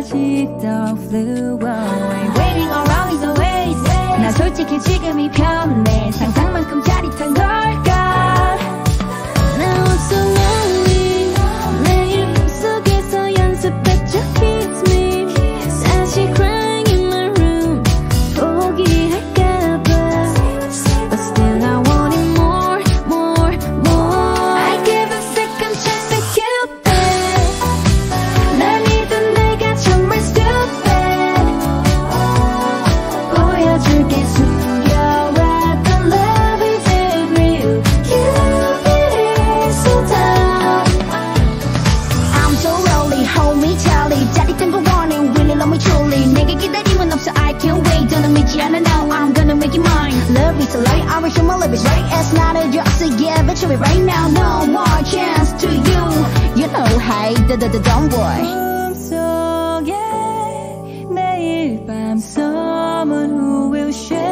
아직도 flew away Waiting around is a waste 난 솔직히 지금이 편해 상상만큼 짜릿한 걸까 Now I'm so lonely 매일 꿈속에서 연습했죠 Kiss me 사실 crying in my room 포기할까봐 But still I want it more, more, more I give a second chance to Cupid 날 믿은 내가 정말 stupid 보여줄게 숨겨왔던 love is real Cupid is so tough I'm so lonely, hold me tightly 짜릿한 거 원해, really love me truly 내게 기다림은 없어, I can't wait 너는 믿지 않아 now, I'm gonna make you mine Love is a lie, I wish my love is right It's not a drug, so yeah, but you right now No more chance to you You know, hey, don't worry 꿈속에 매일 밤 Someone who will share